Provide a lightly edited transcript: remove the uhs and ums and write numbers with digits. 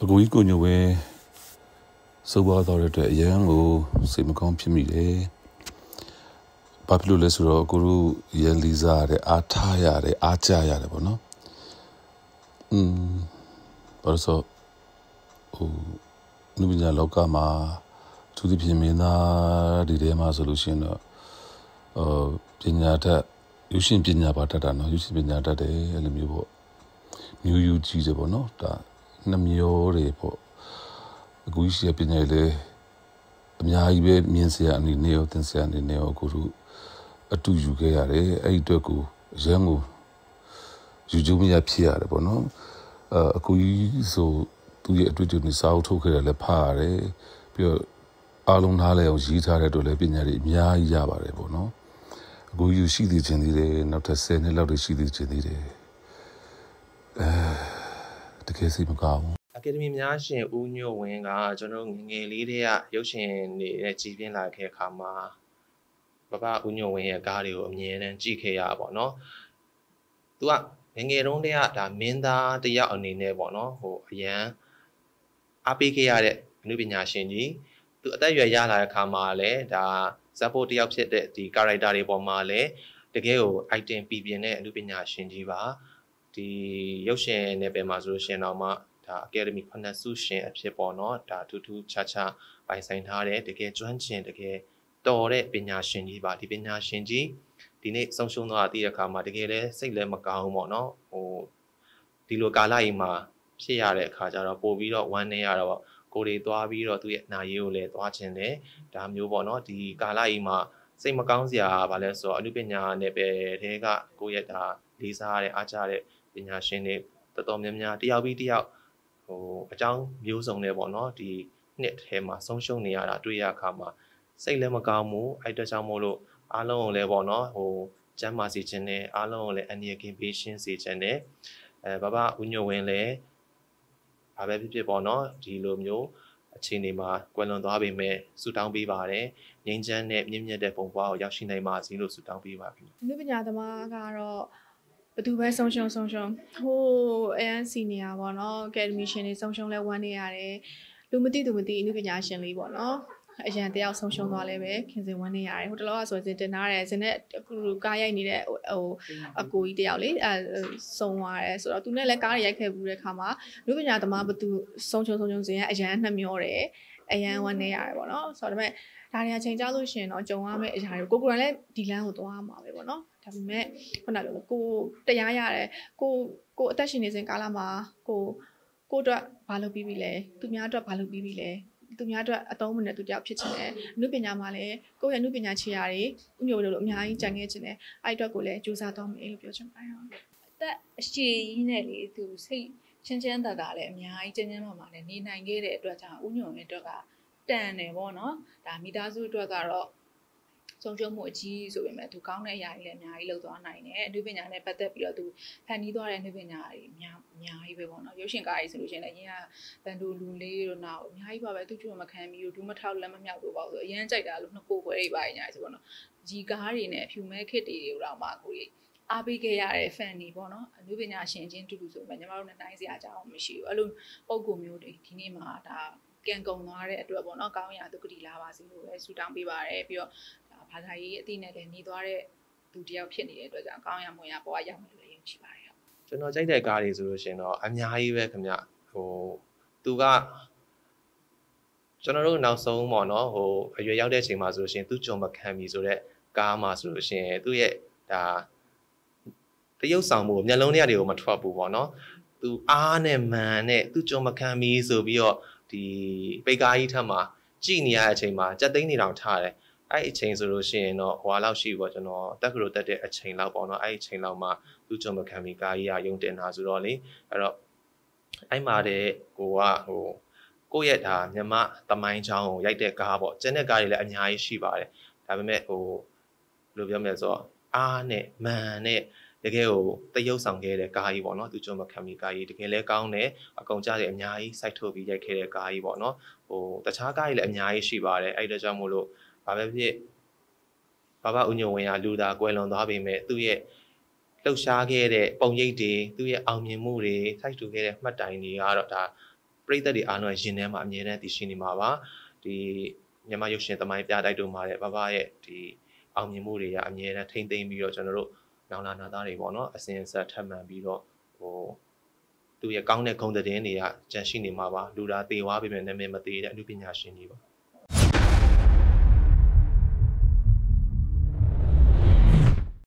ကိုကြီးကိုညိုပဲစိုးပွားသွားတဲ့အတွက်အရန်ကိုစိတ်မကောင်းဖြစ်မိတယ်။ဘာဖြစ်လို့လဲဆိုတော့ကိုတို့ရန်လီစားရတယ်အားထားရတယ်အားကြရတယ်ပေါ့နော်။ဘာလို့ဆိုနုပညာလောကမှာသူဒီပြင်မင်းသားဒီထဲမှာဆိုလို့ရှိရင်တော့ပညာတတ်ရုပ်ရှင်ပညာပါတတ်တာနော်ရုပ်ရှင်ပညာတတ်တယ်အဲ့လိုမျိုးပေါ့မျိုးယူကြီးတယ်ပေါ့နော်ဒါနှမျိုးတွေပေါ့အခုရှိတဲ့ပညာလေအများကြီးပဲမြင်စရာအနေနဲ့ရောသင်စရာအနေနဲ့ရောကိုတို့အတူယူခဲ့ရတယ်အဲ့ဒီအတွက်ကိုရန်ကိုယူကြမရဖြစ်ရတယ်ပေါ့နော်အခုကြီးဆိုသူရဲ့အတွေ့အကြုံတွေစာအုပ်ထုတ်ခဲ့တယ်လည်းဖတ်ရတယ်ပြီးတော့အားလုံးထားလဲအောင်ရေးထားတဲ့အတွက်လည်းပညာတွေအများကြီးရပါတယ်ပေါ့နော်အခုယူရှိသေးခြင်းသေးတယ်နောက်ထပ်10နှစ်လောက်ရှိသေးခြင်းသေးတယ်တကယ်စိတ်မကောင်းဘူးအကယ်ဒမီများရှင်ဦးညိုဝင်းကကျွန်တော်ငယ်လေးတွေကရုပ်ရှင်တွေနဲ့ကြည်ပြင်းလာခဲ့အခါမှာဘဘဦးညိုဝင်းရဲ့ကားတွေကိုအမြဲတမ်းကြည့်ခဲ့ရပါတော့။သူကငယ်တုန်းတည်းကဒါမင်းသားတယောက်အနေနဲ့ပေါ့နော်အရန်အားပေးခဲ့ရတဲ့အနုပညာရှင်ကြီးသူအသက်အရွယ်ရလာတဲ့အခါမှာလည်းဒါဇက်ဖို့တယောက်ဖြစ်တဲ့ဒီ character တွေပေါ်မှာလည်းတကယ်ကို item ပြပြတဲ့အနုပညာရှင်ကြီးပါဒီရုပ်ရှင်နယ်ပယ်မှာဆိုလို့ရှိရင်တော့မှဒါအကယ်ဒမီ9ဆုရှင်အဖြစ်ပေါ့နော်ဒါထူးထူးခြားခြားပိုင်ဆိုင်ထားတဲ့တကယ်ကျွမ်းကျင်တကယ်တော်တဲ့ပညာရှင်ကြီးပါဒီပညာရှင်ကြီးဒီနေ့ဆုံးရှုံးသွားတဲ့အခါမှာတကယ်လည်းစိတ်လည်းမကောင်းဘူးပေါ့နော်ဒီလိုကာလကြီးမှာဖြစ်ရတဲ့အခါကျတော့ပို့ပြီးတော့ဝမ်းနေရတော့ကိုယ်တွေသွားပြီးတော့သူ့ရဲ့နာရေးကိုလည်းသွားခြင်းတယ်ဒါမျိုးပေါ့နော်ဒီကာလကြီးမှာစိတ်မကောင်းစရာဘာလဲဆိုတော့အနုပညာနယ်ပယ်ထဲကကိုယ့်ရဲ့ဒါလေးစားရတဲ့အားကြတဲ့ပညာရှင်တွေတော်တော်များများတယောက်ပြီးတယောက်အကြောင်းမျိုးစုံနဲ့ပေါ့နော်ဒီနှစ်ထဲမှာဆုံးရှုံးနေရတာတွေ့ရအခါမှာစိတ်လည်းမကောင်းဘူးအဲ့တကြောင့်မို့လို့အားလုံးကိုလည်းပေါ့နော်ကျမ်းမာစေခြင်းနဲ့အားလုံးကိုလည်းအန္တရာယ်ကင်းပေးရှင်းစေခြင်းနဲ့ဘဘဦးညိုဝင်းလည်းဘာပဲဖြစ်ဖြစ်ပေါ့နော်ဒီလိုမျိုးအခြေအနေမှာကွယ်လွန်သွားပေမဲ့ဆုတောင်းပေးပါတယ်ငြိမ်းချမ်းတဲ့မြင့်မြတ်တဲ့ပုံပွားကိုရောက်ရှိနိုင်ပါစေလို့ဆုတောင်းပေးပါခင်ဗျ။လူပညာသမားကတော့ဘယ်သူပဲဆုံးရှုံးANC နေရပါတော့အကယ်ဒမီရှင်တွေဆုံးရှုံးလဲဝမ်းနေရတယ်လူမသိသူမသိအနုပညာရှင်လေးပေါ့နော်အရန်တယောက်ဆုံးရှုံးသွားလဲပဲခင်စင်ဝမ်းနေရတယ်ဟိုတလောကဆိုရင်တင်ထားတယ်ဇင်နဲ့အခုကားရိုက်နေတဲ့အကိုကြီးတယောက်လေစုံသွားတယ်ဆိုတော့သူနဲ့လည်းကားရိုက်ခဲ့ဘူးတဲ့ခါမှာလူပညာသမားဘသူဆုံးရှုံးစင်ကအရန်နှမျောတယ်အရန်ဝမ်းနေရတယ်ပေါ့နော်ဆိုတော့ဒါပေမဲ့ဒါတွေကချိန်ကြလို့ရှိရင်တော့ကြုံရမယ့်အရာတွေကိုကိုယ်လည်းဒီလမ်းကိုသွားမှာပဲပေါ့နော်ဒါပေမဲ့ခုနကလိုကိုတရားရတယ်ကိုအသက်ရှင်နေစဉ်ကာလမှာကိုအတွက်ဘာလုပ်ပြီးပြီလဲသူများအတွက်ဘာလုပ်ပြီးပြီလဲသူများအတွက်အသုံးမနဲ့သူတယောက်ဖြစ်ချင်တယ်အနုပညာမှာလည်းကိုယ့်ရဲ့အနုပညာခြေရာတွေဥညိုတို့လိုအများကြီးကြံခဲ့ချင်တယ်အဲ့အတွက်ကိုလည်းကြိုးစားသွားမယ်လို့ပြောချင်ပါတယ်အသက်အရှိကြီးနဲ့လေသူစိတ်ချင်းသာလည်းအများကြီးကျဉ်းမာနဲ့နေနိုင်ခဲ့တဲ့အတွက်ကြောင့်ဥညိုရဲ့အတွက်ကတန်တယ်ပေါ့နော်ဒါမိသားစုအတွက်ကတော့ဆုံးရှုံးမှုအကြီးဆိုပေမဲ့သူကောင်းတဲ့အရာတွေလည်းအများကြီးလုပ်သွားနိုင်တယ်အနုပညာနဲ့ပတ်သက်ပြီးတော့သူဖန်တီးသွားတဲ့အနုပညာတွေအများကြီးပဲပေါ့နော်ရုပ်ရှင်ကားကြီးဆိုလို့ရှိရင်လည်းအရင်ကဘန်ဒိုလူလေးတို့နောက်အများကြီးပါပဲသူ့ကျွမခံပြီးဒူးမထောက်လက်မမြောက်တို့ပေါ့ဆိုအရင်ကြိုက်တာလို့နှစ်ကိုခွဲတွေပါညာဆိုပေါ့နော်ဂျီကားတွေနဲ့ဖြူမဲခစ်တွေတော့မှကိုကြီးအားပေးခဲ့ရတဲ့ fan တွေပေါ့နော်အနုပညာရှင်ချင်းတူတူဆိုပေမဲ့ညီမတို့နဲ့တိုင်းစရာအကြောင်းမရှိဘူးအဲ့လိုပုံကူမျိုးတွေဒီနေ့မှာဒါကန်ကုံသွားတဲ့အတွက်ပေါ့နော်ကောင်းရာသူကတိလာပါစေလို့ပဲဆုတောင်းပေးပါတယ်ပြီးတော့ဘာသာရေးအသိနဲ့လည်းနေသွားတဲ့သူတယောက်ဖြစ်နေတဲ့အတွက်ကြောင့်ကောင်းရမွန်ရပေါ်ရောက်မယ်လို့လည်းယုံကြည်ပါတယ်ကျွန်တော်ကြိုက်တဲ့ကားတွေဆိုလို့ရှိရင်တော့အများကြီးပဲခင်ဗျသူကကျွန်တော်တို့နောက်ဆုံးပေါ့နော်အရွယ်ရောက်တဲ့အချိန်မှာဆိုလို့ရှိရင်သူကြုံမခံပြီဆိုတော့ကားမှာဆိုလို့ရှိရင်သူ့ရဲ့ဒါတရုပ်ဆောင်မှုမျက်လုံးတွေကိုမထွက်ဘူးပေါ့နော်သူအားနဲ့မန်နဲ့သူကြုံမခံပြီဆိုပြီးတော့ဒီပိတ်ကားကြီးထက်မှာကြည်နေရတဲ့အချိန်မှာကြက်သိန်းနေတောင်ထားတယ်အဲ့အချိန်ဆိုလို့ရှိရင်တော့ဟွာလောက်ရှိပေါ့ကျွန်တော်တက်တဲ့အချိန်လောက်ပေါ့နော်အဲ့အချိန်လောက်မှာသူကြုံမခံပြီကားကြီးကယုံတင်တာဆိုတော့လေအဲ့တော့အဲ့မှာတဲ့ကိုယ့်ရဲ့ဒါမြမသမိုင်းချောင်းကိုရိုက်တဲ့ကားပေါ့ကျန်တဲ့ကားတွေလည်းအများကြီးရှိပါတယ်ဒါပေမဲ့ဘယ်လိုပြောမလဲဆိုတော့အားနဲ့မန်နဲ့တကယ်ကိုတရုပ်ဆောင်ခဲ့တဲ့ကားကြီးပေါ့နော်သူကြုံမခံပြီကားကြီးတကယ်လဲကောင်းတယ်အကုန်ကြတယ်အများကြီးစိုက်ထုတ်ပြီးရိုက်ခဲ့တဲ့ကားကြီးပေါ့နော်တခြားကားကြီးလည်းအများကြီးရှိပါတယ်အဲ့ဒါကြောင့်မို့လို့ဘာပဲဖြစ်ဘဘဦးညိုဝင်းကလူသားကွယ်လွန်သွားပေမဲ့သူ့ရဲ့လှုပ်ရှားခဲ့တဲ့ပုံရိပ်တွေသူ့ရဲ့အောင်မြင်မှုတွေစိုက်ထူခဲ့တဲ့မှတ်တိုင်တွေကတော့ဒါဘပြည်သက်တွေအားလုံးရင်ထဲမှာအမြဲတမ်းတည်ရှိနေမှာပါဒီမြန်မာရုပ်ရှင်သမိုင်းပြတိုက်တို့မှာလည်းဘဘရဲ့ဒီအောင်မြင်မှုတွေကအမြဲတမ်းထိမ့်သိမ်းပြီးတော့ကျွန်တော်တို့နောင်လာနာသားတွေပေါ့နော်အစဉ်အဆက်ထပ်မံပြီးတော့သူရဲ့ကောင်းတဲ့ဂုဏ်သတင်းတွေကကြန့်ရှိနေမှာပါလူသားသေသွားပြီမဲ့နာမည်မသေးတဲ့အမှုပညာရှင်တွေပါ